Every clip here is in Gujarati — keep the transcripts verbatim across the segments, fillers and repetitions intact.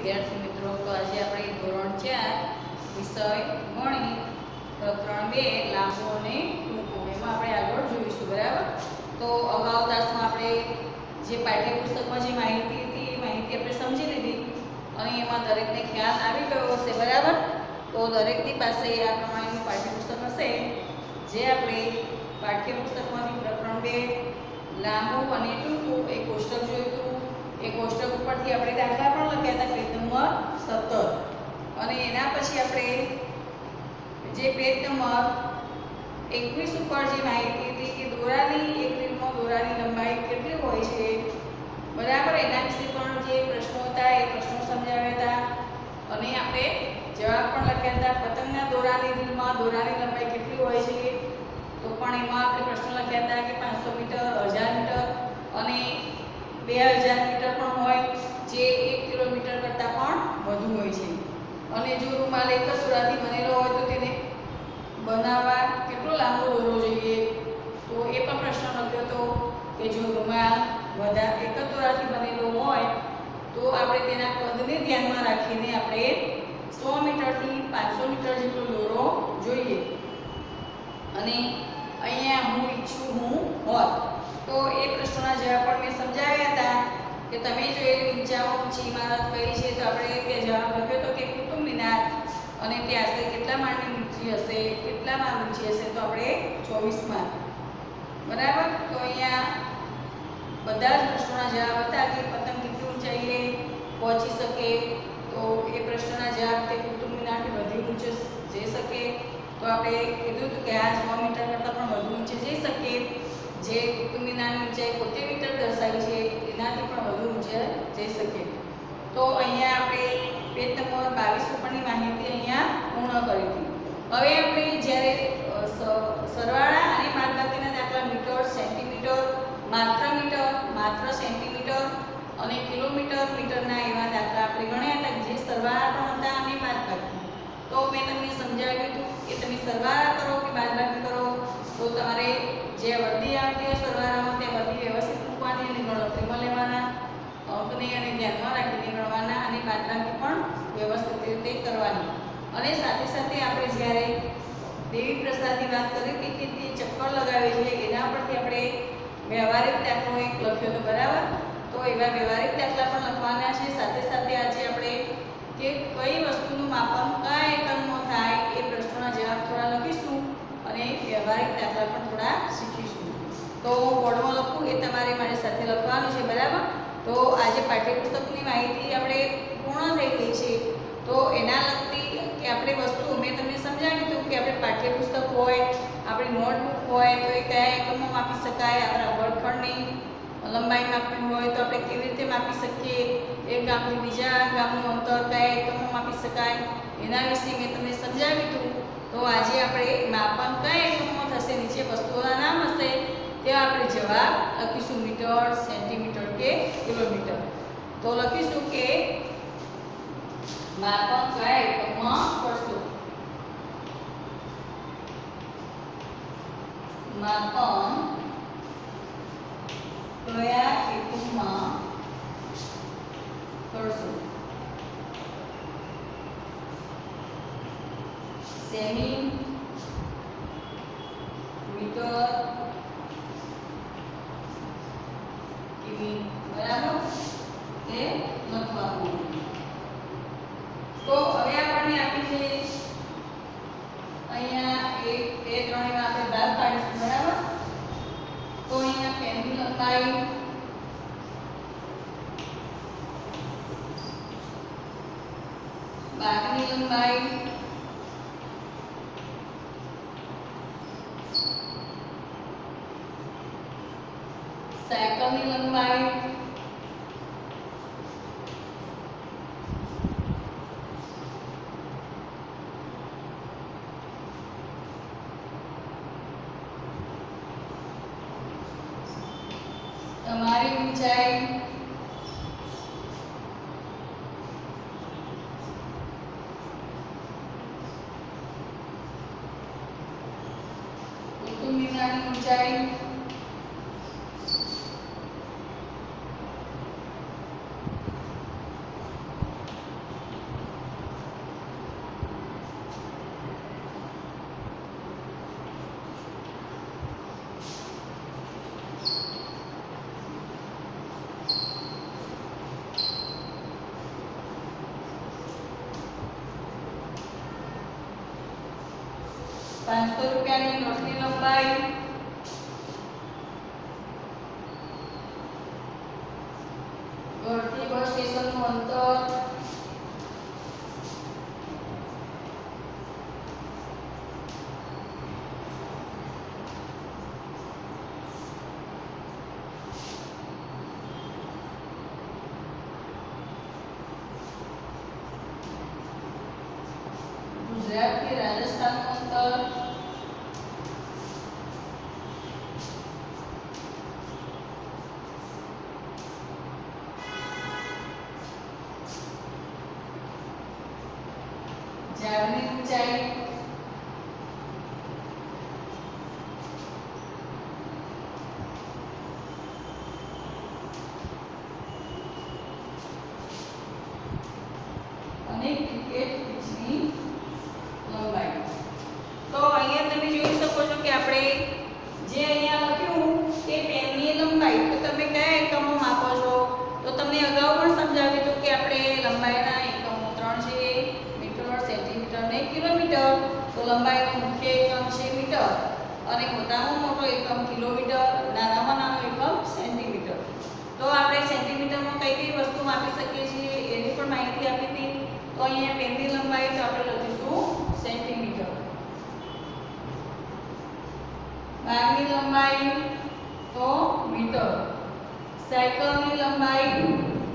વિદ્યાર્થી મિત્રો, તો આજે આપણે ધોરણ ચાર વિષય ગણિત પ્રકરણ બે લાંબુ અને ટૂંકું એમાં આપણે આગળ જોઈશું. બરાબર. તો અગાઉ તાસમાં આપણે જે પાઠ્યપુસ્તકમાં જે માહિતી હતી એ માહિતી આપણે સમજી લીધી અને એમાં દરેકને ખ્યાલ આવી ગયો હશે. બરાબર. તો દરેકની પાસે આ પ્રમાણેનું પાઠ્યપુસ્તક હશે જે આપણે પાઠ્યપુસ્તકમાંથી પ્રકરણ બે લાંબુ અને ટૂંકું એ કોષ્ટક જોયું. એ કોષ્ટક ઉપરથી આપણે દાખલા પણ લખ્યા હતા, પેજ નંબર સત્તર. અને એના પછી આપણે જે પેજ નંબર એકવીસ ઉપર જે માહિતી હતી કે દોરાની એક રીલમાં દોરાની લંબાઈ કેટલી હોય છે, બરાબર, એના વિશે પણ જે પ્રશ્નો હતા એ પ્રશ્નો સમજાવ્યા હતા અને આપણે જવાબ પણ લખ્યા હતા. પતંગના દોરાની રીલમાં દોરાની લંબાઈ કેટલી હોય છે, તો પણ એમાં આપણે પ્રશ્નો લખ્યા હતા કે પાંચસો મીટર, હજાર મીટર અને બે હજાર મીટર પણ હોય, જે એક કિલોમીટર કરતાં પણ વધુ હોય છે. અને જો રૂમાલ એક જ દોરાથી બનેલો હોય તો તેને બનાવવા કેટલો લાંબો દોરો જોઈએ, તો એ પણ પ્રશ્ન લખ્યો હતો કે જો રૂમાલ બધા એક જ દોરાથી બનેલો હોય તો આપણે તેના કદને ધ્યાનમાં રાખીને આપણે સો મીટરથી પાંચસો મીટર જેટલો દોરો જોઈએ. અને અહીંયા હું ઈચ્છું હું હોત, તો એ પ્રશ્નોના જવાબ પણ મેં સમજાવ્યા હતા કે તમે જોયેલી ઊંચામાં ઊંચી ઇમારત કઈ છે, તો આપણે તે જવાબ લખ્યો હતો કે કુતુબ મિનાર. અને તે આશરે કેટલા માળની ઊંચી હશે, કેટલા માળ ઊંચી હશે, તો આપણે ચોવીસ માળ. બરાબર. તો અહીંયા બધા જ પ્રશ્નોના જવાબ હતા કે પતંગ કેટલી ઊંચાઈએ પહોંચી શકે, તો એ પ્રશ્નના જવાબ તે કુતુબ મિનારથી વધુ ઊંચે જઈ શકે, તો આપણે કીધું હતું કે આ સો મીટર કરતાં પણ વધુ ઊંચે જઈ શકે. જે કુતુબ મિનારની ઊંચાઈ બોતેર મીટર દર્શાવી છે એનાથી પણ વધુ ઊંચે જઈ શકે. તો અહીંયા આપણે પેજ નંબર બાવીસ ઉપરની માહિતી અહીંયા પૂર્ણ કરી હતી. હવે આપણે જ્યારે સરવાળા અને બાદબાકીના દાખલા મીટર, સેન્ટીમીટર, માત્ર મીટર, માત્ર સેન્ટીમીટર અને કિલોમીટર, મીટરના એવા દાખલા આપણે ગણ્યા હતા જે સરવાળા પણ હતા અને બાદબાકી. તો મેં તમને સમજાવ્યું હતું કે તમે સરવાળા કરો કે બાદબાકી કરો તો તમારે જે વર્દી આવતી હોય સરવાળામાં તે વર્દી વ્યવસ્થિત મૂકવાની અને ગણતરીમાં લેવાના, અંકને અને ધ્યાનમાં રાખીને ગણવાના અને બાદબાકી પણ વ્યવસ્થિત રીતે કરવાની. અને સાથે સાથે આપણે જ્યારે દેવી પ્રસાદની વાત કરી હતી કે તે ચક્કર લગાવે છે એના પરથી આપણે વ્યવહારિક દાખલો એક લખ્યો હતો. બરાબર. તો એવા વ્યવહારિક દાખલા પણ લખવાના છે. સાથે સાથે આજે આપણે કે કઈ વસ્તુનું માપન કયા એકમમાં થાય એ પ્રશ્નોના જવાબ થોડા લખીશું અને વ્યવહારિક દાખલા પણ થોડા શીખીશું. તો બોર્ડમાં લખું એ તમારે મારી સાથે લખવાનું છે. બરાબર. તો આજે પાઠ્યપુસ્તકની માહિતી આપણે પૂર્ણ થઈ ગઈ છે. તો એના લગતી કે આપણે વસ્તુ મેં તમને સમજાવી હતું કે આપણે પાઠ્યપુસ્તક હોય, આપણી નોટબુક હોય તો એ કયા એકમમાં માપી શકાય, આપણા વર્ગખંડની લંબાઈ માપવી હોય તો આપણે કેવી રીતે માપી શકીએ, એક ગામથી બીજા ગામનું અંતર કયા એકમમાં માપી શકાય, એના વિશે મેં તમને સમજાવ્યું હતું. તો આજે આપણે માપન કયા એકમમાં થશે, નીચે વસ્તુઓના નામ હશે ત્યાં આપણે જવાબ લખીશું, મીટર, સેન્ટીમીટર કે કિલોમીટર. તો લખીશું કે માપન કયા એકમમાં કરશું, માપન કયા એકમમાં કરશું, સેમી, મીટર, કિમી. બરાબર. તે લખવાનું. તો હવે આપણને આપી છે અહીંયા એક બે ત્રણ એવા આપણે ભાગ પાડીશું. બરાબર. તો અહીંયા પેનની લંબાઈ, બાગની લંબાઈ, સાયકલની લંબાઈ, તમારી ઊંચાઈ, કુતુબ મિનારની ઊંચાઈ, પાંચસો રૂપિયાની નોટની લંબાઈ ઘરથી બસ સ્ટેશનનું અંતર ગુજરાતથી રાજસ્થાનનું અંતર ઝાડની ઊંચાઈ અને ક્રિકેટ પિચની લંબાઈ. તો અહીંયા તમે જોઈ શકો છો કે આપણે જે અહીંયા લખ્યું કે પેનની લંબાઈ, તો તમે કયા એકમો માપો છો? તો તમને અગાઉ પણ સમજાવ્યું હતું કે આપણે લંબાઈના એકમો ત્રણ છે, મીટર, સેન્ટીમીટર અને કિલોમીટર. તો લંબાઈનો મુખ્ય એકમ છે મીટર અને મોટામાં મોટો એકમ કિલોમીટર, નાનામાં નાનો એકમ સેન્ટીમીટર. તો આપણે સેન્ટીમીટરમાં કઈ કઈ વસ્તુ માપી શકીએ છીએ એની પણ માહિતી આપી હતી. તો અહીંયા પેનની લંબાઈ તો આપણે લખીશું સેન્ટીમીટર. બાગની લંબાઈ તો મીટર. સાયકલની લંબાઈ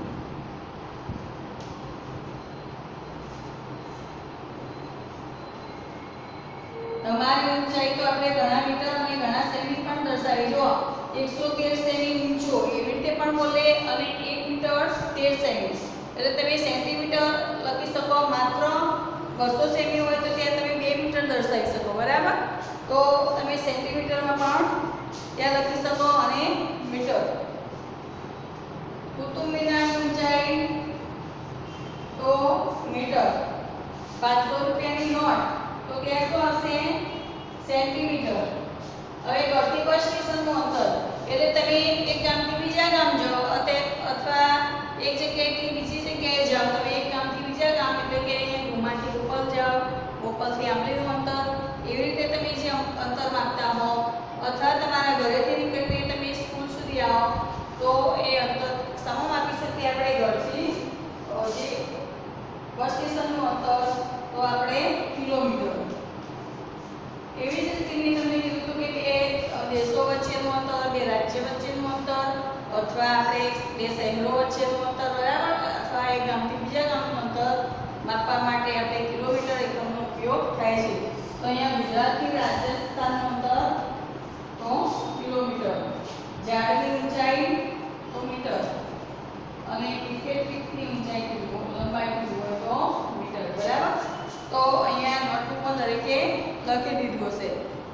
તમારી ઊંચાઈ તો આપણે ઘણા મીટર અને ઘણા સેમી પણ દર્શાવી. જો એકસો તેર સેમી ઊંચો એવી રીતે પણ બોલે અને એક મીટર તેર સેમી. એટલે તમે સેન્ટીમીટર લખી શકો. માત્ર બસો સેમી હોય તો ત્યાં તમે બે મીટર દર્શાવી શકો. બરાબર? તો તમે સેન્ટીમીટરમાં પણ ત્યાં લખી શકો અને મીટર. કુતુબ મિનારની ઊંચાઈ તો મીટર. પાંચસો રૂપિયાની નોટ તો ત્યાં શું આવશે? સેન્ટીમીટર. હવે ઘરથી બસ સ્ટેશનનું અંતર એટલે તમે એક ગામથી બીજા ગામ જાઓ અથવા એક જગ્યાએથી બીજી જગ્યાએ જાઓ. તમે એક ગામથી બીજા ગામ એટલે કે ગુમાથી બોપલ જાઓ, બોપલથી આંબલીનું અંતર, એવી રીતે તમે જે અંતર માપતા હો અથવા તમારા ઘરેથી નીકળીને તમે સ્કૂલ સુધી આવો તો એ અંતર સમા આપી શકીએ આપણે ઘરથી જે બસ સ્ટેશનનું અંતર તો આપણે કિલોમીટર. એવી જ રીતે તમને કીધું હતું કે બે દેશો વચ્ચેનું અંતર, બે રાજ્ય વચ્ચેનું અંતર અથવા આપણે બે શહેરો વચ્ચેનું અંતર, બરાબર, અથવા એક ગામથી બીજા ગામનું અંતર માપવા માટે આપણે કિલોમીટર એકમનો ઉપયોગ થાય છે. તો અહીંયા ગુજરાતથી રાજસ્થાનનું અંતર તો કિલોમીટર. ઝાડની ઊંચાઈ તો મીટર અને ક્રિકેટ પિચની ઊંચાઈ કીધું, લંબાઈ કીધું હોય તો મીટર. બરાબર? તો અહીંયા નોટબુકમાં દરેકે લખી દીધું હશે.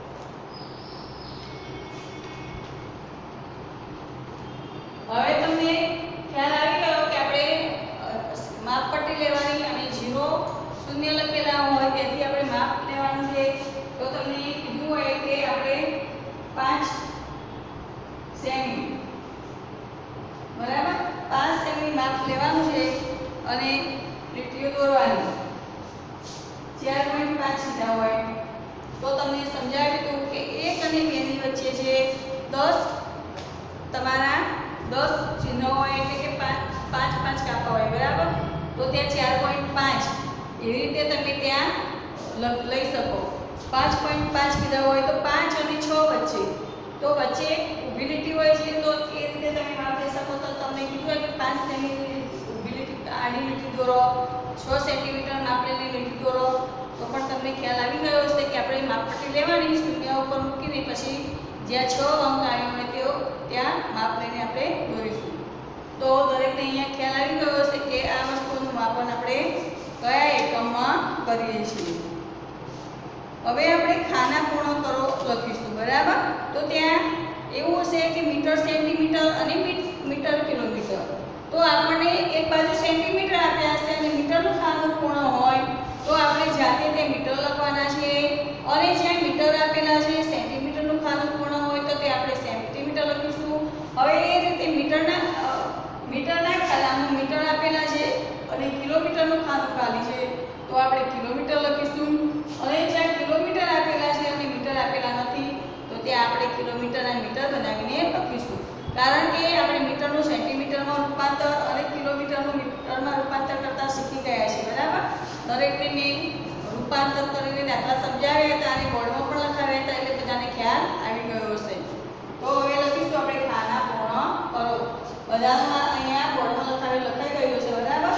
હવે તમને ખ્યાલ આવી ગયો કે આપણે માપપટ્ટી લેવાની અને જીરો શૂન્ય લખેલા હોય તેથી આપણે માપ લેવાનું છે. તો તમને કીધું હોય કે આપણે પાંચ સેમી, બરાબર, પાંચ સેમી માપ લેવાનું છે અને લીટીઓ દોરવાની. ચાર પોઈન્ટ પાંચ લીધા હોય તો તમને સમજાવ્યું હતું કે એક અને બે ની વચ્ચે છે દસ તમારા દસ ચિહ્ન હોય એટલે કે પાંચ પાંચ પાંચ કાપા હોય. બરાબર? તો ત્યાં ચાર પોઈન્ટ પાંચ એવી રીતે તમે ત્યાં લઈ શકો. પાંચ પોઈન્ટ પાંચ કીધા હોય તો પાંચ અને છ વચ્ચે, તો વચ્ચે ઊભી લીટી હોય છે તો એ રીતે તમે માપ લઈ શકો. તો તમને કીધું હોય કે પાંચ સેમી ઊભી લીટી આડી લીટી દોરો, છ સેન્ટીમીટર માપેલી લીટી દોરો, તો પણ તમને ખ્યાલ આવી ગયો હશે કે આપણે માપપટ્ટી લેવાની, શૂન્ય ઉપર મૂકીને પછી જ્યાં છ અંક આવ્યો હોય તેઓ ત્યાં માપ લઈને આપણે દોરીશું. તો દરેકને અહીંયા ખ્યાલ આવી ગયો હશે કે આ વસ્તુનું માપન આપણે કયા એકમમાં કરીએ છીએ. હવે આપણે ખાના પૂર્ણ કરો લખીશું. બરાબર? તો ત્યાં એવું હશે કે મીટર સેન્ટીમીટર અને મીટર કિલોમીટર. તો આપણને એક બાજુ સેન્ટીમીટર આપ્યા હશે અને મીટરનું ખાનું પૂર્ણ હોય તો આપણે જાતે તે મીટર લખવાના છે અને જ્યાં મીટર આપેલા છે સેન્ટીમીટરનું ખાનું પૂર્ણ હોય તો તે આપણે સેન્ટીમીટર લખીશું. હવે એ રીતે મીટરના મીટરના ખાનામાં મીટર આપેલા છે અને કિલોમીટરનું ખાનું ખાલી છે તો આપણે કિલોમીટર લખીશું અને જ્યાં કિલોમીટર આપેલા છે ત્યાં આપણે કિલોમીટરના મીટર બનાવીને લખીશું, કારણ કે આપણે મીટરનું સેન્ટીમીટરમાં રૂપાંતર અને કિલોમીટરનું મીટરમાં રૂપાંતર કરતા શીખી ગયા છીએ, બરાબર. દરેકને મેં રૂપાંતર કરીને દાખલા સમજાવ્યા હતા અને બોર્ડમાં પણ લખાવ્યા હતા, એટલે બધાને ખ્યાલ આવી ગયો હશે. તો હવે લખીશું આપણે ખાના પૂર્ણ કરો. બધામાં અહીંયા બોર્ડમાં લખાવેલ લખાઈ ગયું છે, બરાબર.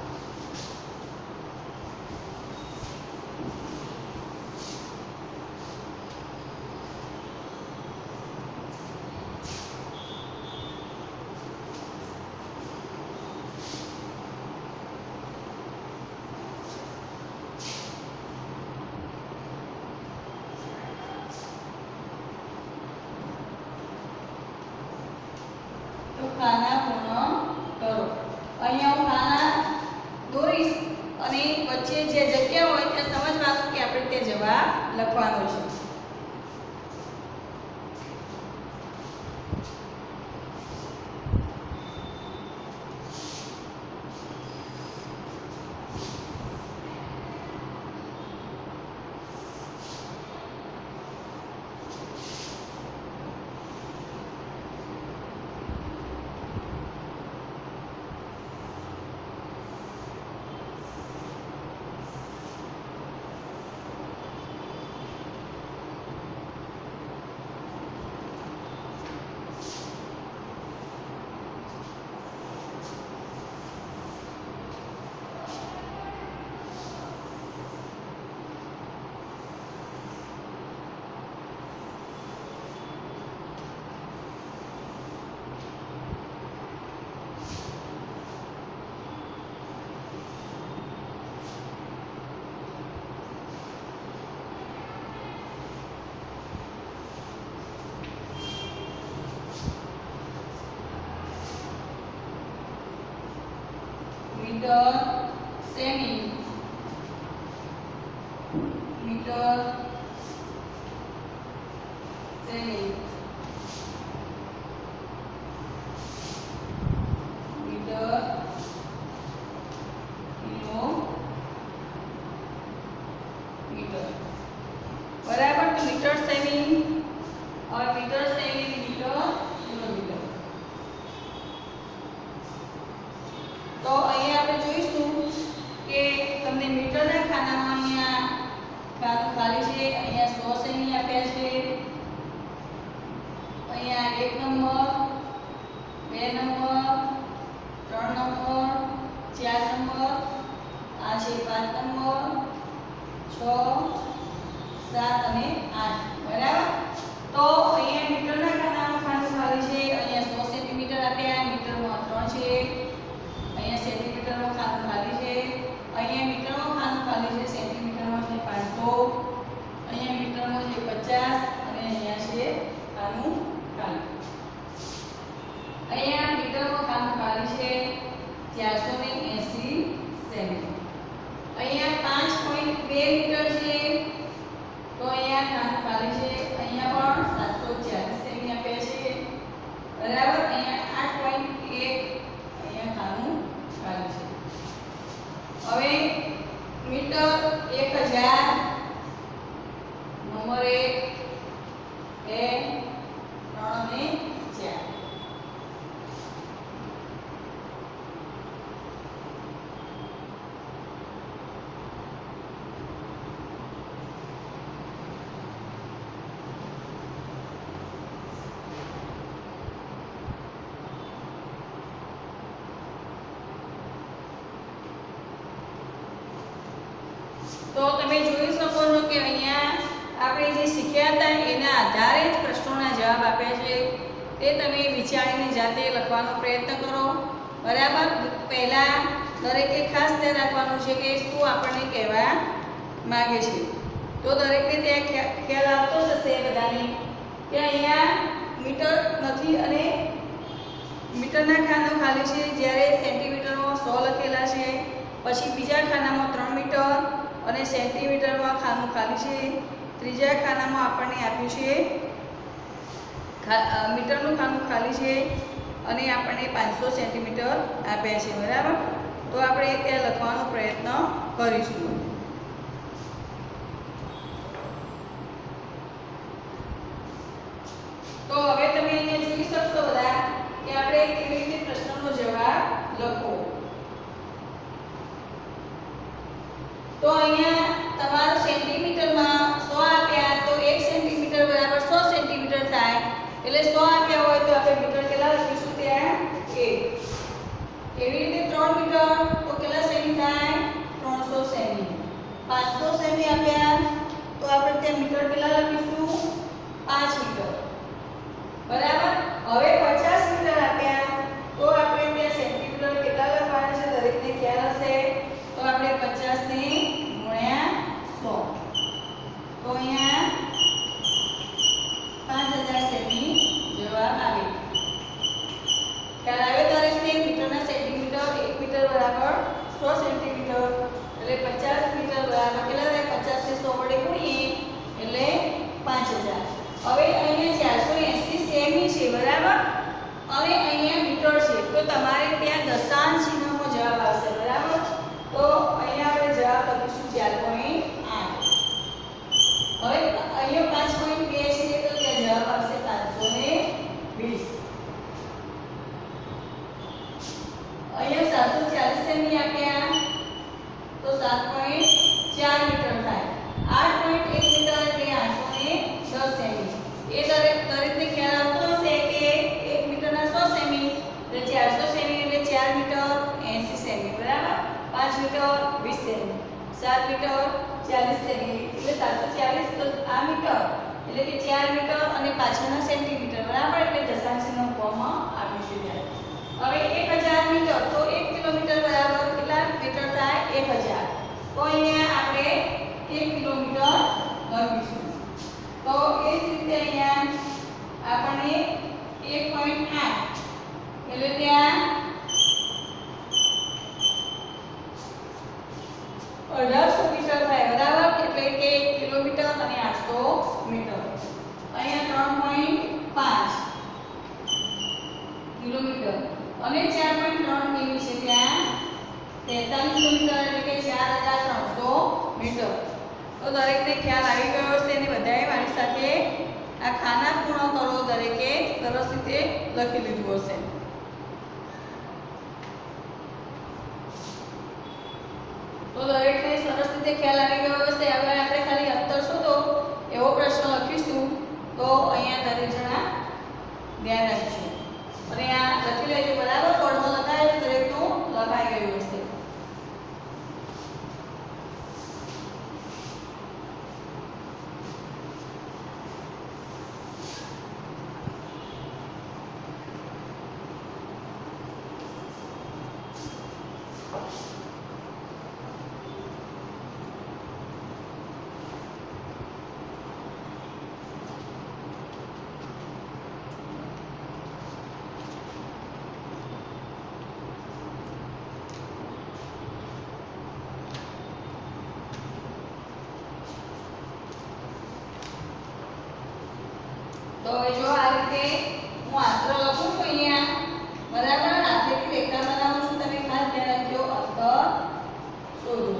ખાના પૂર્ણ કરો. અહીંયા હું ખાના દોરીશ અને વચ્ચે જે જગ્યા હોય ત્યાં સમજવાનું કે આપણે તે જવાબ લખવાનો છે. मीटर सेमी मीटर सेमी मीटर किलो मीटर बराबर. तो मीटर सेमी और मीटर सेमी मीटर किलोमीटर. तो અહીંયા આપણે જોઈશું કે તમને મીટરના ખાનામાં અહીંયા ખાનું ખાલી છે. અહીંયા સો સેમી આપ્યા છે, અહીંયા એક નંબર, બે નંબર, ત્રણ નંબર, ચાર નંબર, આ છે પાંચ નંબર, છ, સાત અને આઠ, બરાબર. તો અહીંયા મીટરના ખાનામાં ખાનું ખાલી છે. અહીંયા સો સેન્ટીમીટર આપ્યા, મીટરમાં ત્રણ છે. અહીંયા સેન્ટીમીટરમાં ખાનું ખાલી છે. અહીંયા મીટરમાં ખાનું ખાલી છે, સેન્ટીમીટરમાં છે પાંચસો, અહીંયા મીટરમાં છે પચાસ અને અહીંયા છે ખાનું ખાલી. અહીંયા મીટરમાં ખાનું ખાલી છે ચારસો એંસી સેમી. અહીંયા પાંચ પોઈન્ટ બે મીટર છે, તો અહીંયા ખાનું ખાલી છે. અહીંયા પણ સાતસો ચાલીસ સેમી આપ્યા છે, બરાબર. અહીંયા આઠ પોઈન્ટ એક અહીંયા ખાનું ખાલી છે. હવે મીટર એક હજાર નંબર એક, બે, ત્રણ અને ચાર. તો તમે જોઈ શકો છો કે અહીંયા આપણે જે શીખ્યા હતા એના આધારે જ પ્રશ્નોના જવાબ આપ્યા છે. તે તમે વિચારીને જાતે લખવાનો પ્રયત્ન કરો, બરાબર. પહેલા દરેકે ખાસ ધ્યાન રાખવાનું છે કે શું આપણને કહેવા માંગે છે. તો દરેકને ત્યાં ખ્યાલ આવતો જશે બધાને કે અહીંયા મીટર નથી અને મીટરના ખાનું ખાલી છે, જ્યારે સેન્ટીમીટરમાં સો લખેલા છે. પછી બીજા ખાનામાં ત્રણ મીટર અને સેન્ટીમીટરમાં ખાનું ખાલી છે. ત્રીજા ખાનામાં આપણને આપ્યું છે મીટરનું ખાનું ખાલી છે અને આપણને પાંચસો સેન્ટીમીટર આપ્યા છે, બરાબર. તો આપણે ત્યાં લખવાનો પ્રયત્ન કરીશું. તો અહીંયા તમારું સેન્ટીમીટરમાં સો આપ્યા તો એક સેન્ટીમીટર બરાબર સો સેન્ટીમીટર થાય એટલે સો આપ્યા હોય તો આપણે મીટર કેટલા લખીશું ત્યાં એક એવી રીતે ત્રણ મીટર તો કેટલા સેમી થાય ત્રણસો સેમી પાંચસો સેમી આપ્યા તો આપણે ત્યાં મીટર કેટલા લખીશું પાંચ મીટર બરાબર હવે પચાસ મીટર આપ્યા તો આપણે ત્યાં સેન્ટીમીટર કેટલા લખવાના છે દરેકને ખ્યાલ હશે તો આપણે પચાસ ને ગુણ્યા સો તો અહીંયા પાંચ હજાર સેમી જવાબ આવે ખ્યાલ આવે દરેકને મીટરના સેન્ટીમીટર એક મીટર બરાબર સો સેન્ટીમીટર એટલે પચાસ મીટર બરાબર કેટલા થાય પચાસ ને સો વડે ગુણીએ એટલે પાંચ હજાર હવે અહીંયા ચારસો એંસી સેમી છે બરાબર અને અહીંયા મીટર છે તો તમારે ત્યાં દશાંશ ચિહ્નમાં જવાબ આવશે બરાબર તો અહીંયા આપણે જવાબ લખીશું ચાર પોઈન્ટ આઠ હવે અહીંયા પાંચ પોઈન્ટ બે છે તો ત્યાં જવાબ આવશે પાંચસો વીસ અહીંયા સાતસો ચાલીસ સેમી આપ્યા તો સાત પોઈન્ટ ચાર મીટર થાય આઠ પોઈન્ટ એક મીટર એટલે આઠસો દસ સેમી એ દરેક દરેકને ખ્યાલ આવતો હશે કે એક મીટરના સો સેમી એટલે ચારસો સેમી એટલે ચાર મીટર એંસી સેમી બરાબર પાંચ મીટર વીસ સેમી સાત મીટર ચાલીસ સેમી એટલે સાતસો ચાલીસ તો આ મીટર એટલે કે ચાર મીટર અને પાછળના સેન્ટીમીટર બરાબર એટલે દશાંશનો ફોર્મમાં આવ્યું છે હવે એક હજાર મીટર તો એક કિલોમીટર બરાબર કેટલા મીટર થાય એક હજાર તો અહીંયા આપણે એક કિલોમીટર લખીશું તો એ જ રીતે અહીંયા આપણે એક પોઈન્ટ આઠ એટલે ત્યાં અઢારસો મીટર થાય બરાબર એટલે કે એક કિલોમીટર અને આઠસો મીટર અહીંયા ત્રણ પોઈન્ટ પાંચ કિલોમીટર અને ચાર પોઈન્ટ ત્રણ કિમી છે ત્યાં તેતાલીસ કિલોમીટર એટલે કે ચાર હજાર ત્રણસો મીટર તો દરેકને ખ્યાલ આવી ગયો છે અને બધાએ મારી સાથે આ ખાના પૂર્ણ કરો દરેકે સરસ રીતે લખી લીધું હશે તો દરેકને સરસ રીતે ખ્યાલ આવી ગયો હશે હવે આપણે ખાલી અંતર શોધો એવો પ્રશ્ન લખીશું તો અહીંયા દરેક જણા ધ્યાન રાખજો અને આ લખી લેજો બરાબર બોર્ડમાં લખાય દરેકનું લખાઈ ગયું હશે તો હવે જો આ રીતે હું આંતર લખું છું અહીંયા બરાબર હાથેથી રેખા બનાવું છું તમે ખાસ ધ્યાન રાખજો અંતર શોધો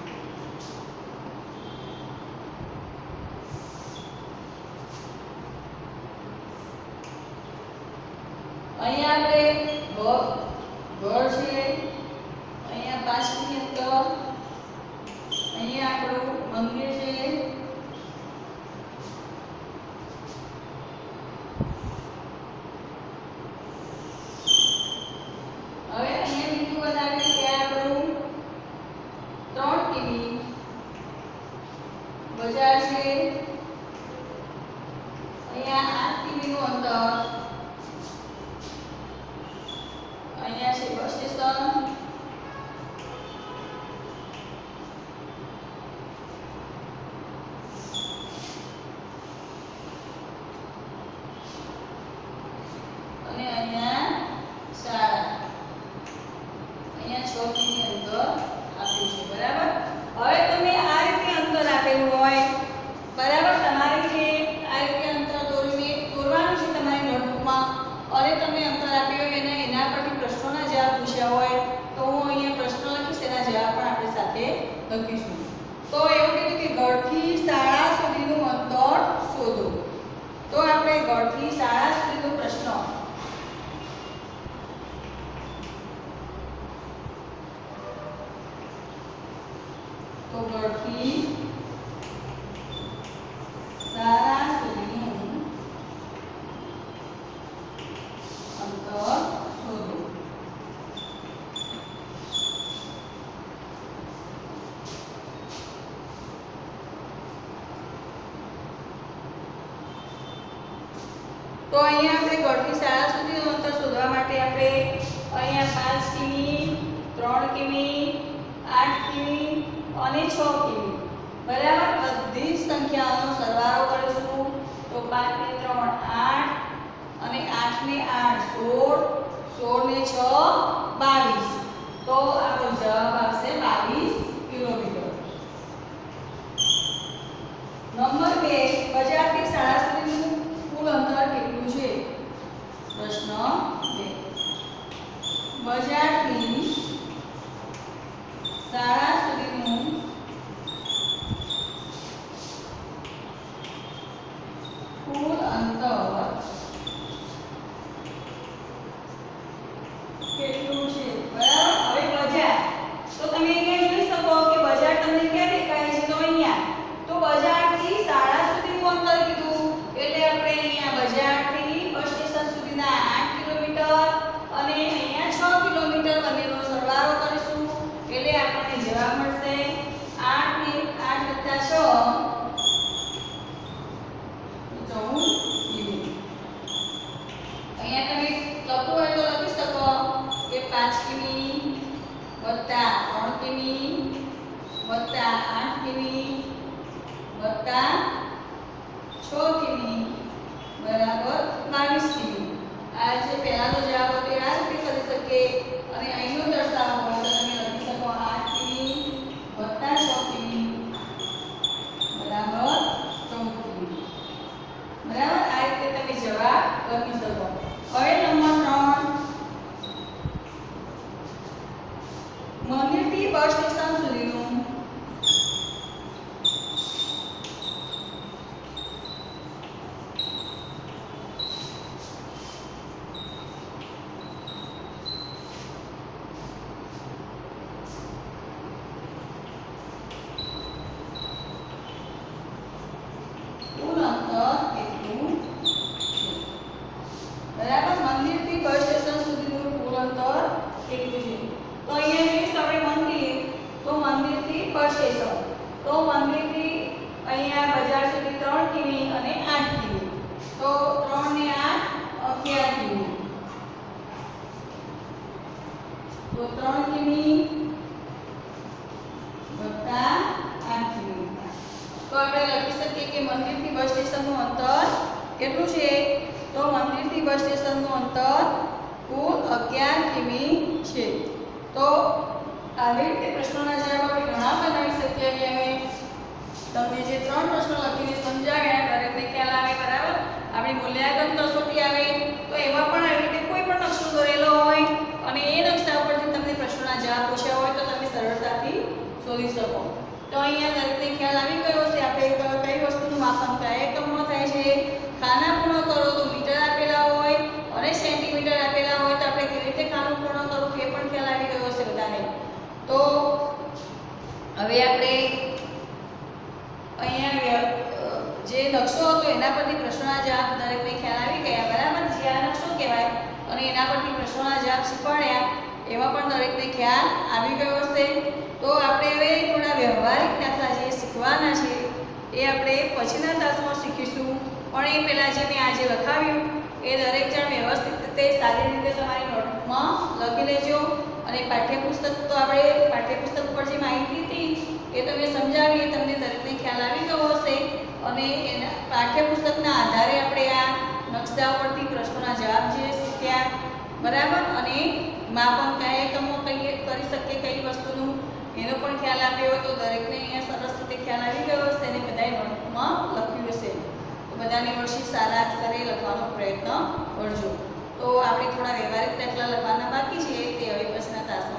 અહીંયા આપણે ઘર છે અહીંયા પાંચ મીની અંતર અહીંયા આપણું મંદિર છે બજાર છે અહીંયા આઠ કિમી નું અંતર અહીંયા છે બસ સ્ટેશન અને અહીંયા શાળા અહીંયા છ કિમી અંતર આપ્યું છે બરાબર હવે તમે આ રીતે અંતર આપેલું હોય બરાબર તમારે જે આ રીતે અંતર દોરીને દોરવાનું છે તમારી નોટબુકમાં અને તમે અંતર આપ્યું હોય અને એના પરથી પ્રશ્નોના જવાબ પૂછ્યા હોય તો હું અહીંયા પ્રશ્ન લખીશ એના જવાબ પણ આપણે સાથે લખીશું તો એવું કીધું કે ઘરથી શાળા સુધીનું અંતર શોધો તો આપણે ઘરથી શાળા સુધીનો પ્રશ્ન તો ઘરથી શાળા સુધીનું અંતર શોધો. તો અહીંયા આપણે ઘરથી શાળા સુધીનું અંતર શોધવા માટે આપણે અહીંયા પાંચ કિમી, ત્રણ કિમી, આઠ કિમી અને છ કિમી બરાબર બધી સંખ્યાઓનો સરવાળો કરીશું. તો પાંચ ને ત્રણ આઠ અને આઠ ને આઠ સોળ, સોળ ને છ બાવીસ. તો આપણો જવાબ આવશે બાવીસ કિલોમીટર. નંબર બે, બજારથી શાળા સુધીનું કુલ અંતર કેટલું છે? પ્રશ્ન બે, બજારથી શાળા સુધીનું કુલ અંતર કેટલું છે? બરાબર. હવે બજાર તો તમે અહીંયા જોઈ શકો કે બજાર તમને ક્યાં દેખાય છે? તો અહીંયા. તો બજારથી શાળા સુધીનું અંતર કીધું એટલે આપણે અહીંયા બજારથી બસ સ્ટેશન સુધીના આઠ કિલોમીટર અને અહીંયા છ કિલોમીટર બંનેનો સરવાળો કરીશું એટલે આપણને જવાબ મળશે આઠ ને આઠ વત્તા છ ચૌદ કિમી. અહીંયા તમે લખવું હોય તો લખી શકો કે પાંચ કિમી વત્તા ત્રણ કિમી વત્તા આઠ કિમી વત્તા છ કિમી બરાબર બાવીસ કિમી. આ જે પહેલાનો જવાબ હતો એ આ રીતે કરી શકીએ અને અહીંનો દર્શાવો હોય તો તમે લખી શકો આઠ કિમી વત્તા છ કિમી બરાબર ચૌદ કિમી. બરાબર. આ રીતે તમે જવાબ લખી શકો. હવે નંબર ત્રણ, મંદિરથી બસ સ્ટેશન સુધીનું કુલ અંતર કેટલું છે? બરાબર. મંદિરથી બસ સ્ટેશન સુધીનું કુલ અંતર કેટલું છે? તો અહીંયા જોઈશ આપણે મંદિર તો મંદિરથી બસ સ્ટેશન તો મંદિરથી અહીંયા બજાર સુધી ત્રણ કિમી અને આઠ કિમી. તો ત્રણ ને આઠ અગિયાર કિમી. તો ત્રણ કિમી વત્તા આઠ કિમી. તો આપણે લખી શકીએ કે મંદિરથી બસ સ્ટેશનનું અંતર કેટલું છે? તો મંદિરથી બસ સ્ટેશનનું અંતર કુલ અગિયાર કિમી છે. તો આવી રીતે પ્રશ્નોના જવાબ આપણે ઘણા બનાવી શકીએ. અમે તમને જે ત્રણ પ્રશ્નો લખીને સમજાવ્યા દરેકને ખ્યાલ આવે બરાબર. આપણી મૂલ્યાંકન કસોટી આવે તો એમાં પણ આવી રીતે કોઈ પણ નકશો દોરેલો હોય અને એ નકશા ઉપરથી તમને પ્રશ્નોના જવાબ પૂછ્યા હોય તો તમે સરળતાથી શોધી શકો. તો અહીંયા દરેકને ખ્યાલ આવી ગયો છે આપણે કઈ વસ્તુનું માપન કયા એકમમાં થાય છે. ખાના પૂર્ણ કરો તો મીટર આપેલા હોય અને સેન્ટીમીટર આપેલા હોય તો આપણે કેવી રીતે ખાનું પૂર્ણ કરવું એ પણ ખ્યાલ આવી ગયો છે બધાને. તો હવે આપણે અહીંયા જે નકશો હતો એના પરથી પ્રશ્નોના જવાબ દરેકને ખ્યાલ આવી ગયા બરાબર. જે આ નકશો કહેવાય અને એના પરથી પ્રશ્નોના જવાબ શીખવાડ્યા એમાં પણ દરેકને ખ્યાલ આવી ગયો હશે. તો આપણે હવે થોડા વ્યવહારિક દાખલા જે શીખવાના છે એ આપણે પછીના તાસમાં શીખીશું. પણ એ પહેલાં જે મેં આજે લખાવ્યું એ દરેક જણ વ્યવસ્થિત રીતે સારી રીતે તમારી નોટમાં લખી લેજો. અને પાઠ્યપુસ્તક તો આપણે પાઠ્યપુસ્તક પર જે માહિતી હતી એ તમે સમજાવી એ તમને દરેકને ખ્યાલ આવી ગયો હશે. અને એના પાઠ્યપુસ્તકના આધારે આપણે આ નકશા પરથી પ્રશ્નોના જવાબ જે શીખ્યા બરાબર. અને માપન કયા એકમો કઈ કરી શકીએ કઈ વસ્તુનું એનો પણ ખ્યાલ આપ્યો હોય તો દરેકને અહીંયા સરસ રીતે ખ્યાલ આવી ગયો હશે અને બધાએ નોટમાં લખ્યું હશે. તો બધાને વર્ષી સારા અક્ષરે લખવાનો પ્રયત્ન કરજો. તો આપણે થોડા વ્યવહારિક દાખલા લખવાના બાકી છે તે હવે પછીના તાસ